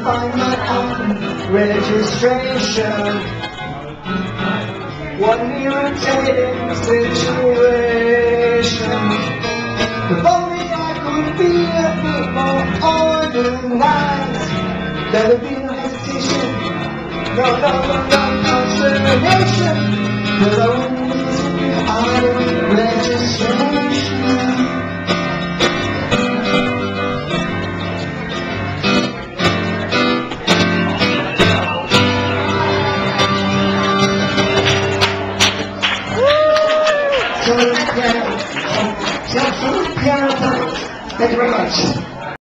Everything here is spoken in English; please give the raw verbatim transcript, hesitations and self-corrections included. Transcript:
find my own registration. What an irritating situation. If only I could be a bit more organized, there would be no hesitation, no, no, no, no consternation, cause I wouldn't need to be out of registration. So, piano, so, so, piano, thank you very much.